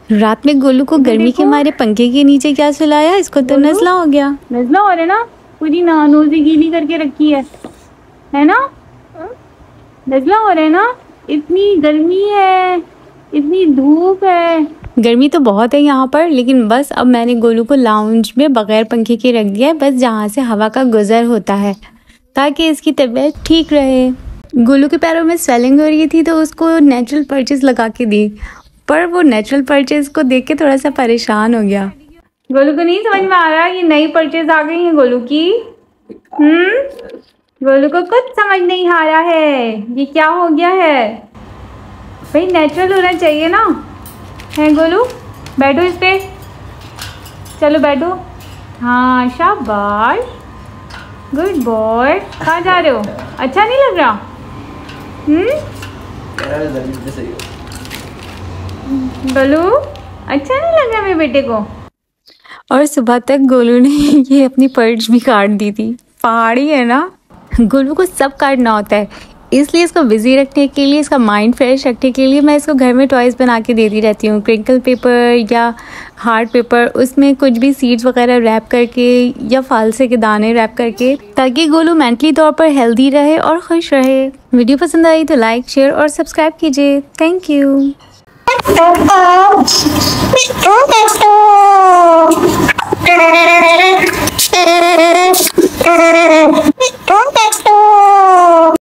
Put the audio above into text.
रात में गोलू को गर्मी के मारे पंखे के नीचे क्या सुलाया, इसको तो नजला हो गया। नजला हो रहा है ना, पूरी नोजी गीली करके रखी है ना, नजला हो रहा है ना। इतनी गर्मी है, इतनी धूप है। गर्मी तो बहुत है यहाँ पर, लेकिन बस अब मैंने गोलू को लाउंज में बगैर पंखे के रख दिया है, बस जहाँ से हवा का गुजर होता है, ताकि इसकी तबीयत ठीक रहे। गोलू के पैरों में स्वेलिंग हो रही थी तो उसको नेचुरल परचेज लगा के दी, पर वो नेचुरल परचेज को देख के थोड़ा सा परेशान हो गया। गोलू को नहीं समझ में आ रहा ये नई परचेज आ गई है गोलू की। गोलू को कुछ समझ नहीं आ रहा है ये क्या हो गया है। भाई नेचुरल होना चाहिए ना, है गोलू। बैठो इस पे, चलो बैठो। हाँ शाबाश, गुड बॉय। कहाँ जा रहे हो, अच्छा नहीं लग रहा? गोलू अच्छा नहीं लग रहा मेरे बेटे को। और सुबह तक गोलू ने ये अपनी पर्च भी काट दी थी। पहाड़ी है ना, गोलू को सब काटना होता है, इसलिए इसको बिजी रखने के लिए, इसका माइंड फ्रेश रखने के लिए मैं इसको घर में टॉयज़ बना के देती रहती हूँ। क्रिंकल पेपर या हार्ड पेपर, उसमें कुछ भी सीड्स वगैरह रैप करके या फालसे के दाने रैप करके, ताकि गोलू मेंटली तौर पर हेल्दी रहे और खुश रहे। वीडियो पसंद आई तो लाइक, शेयर और सब्सक्राइब कीजिए। Thank you.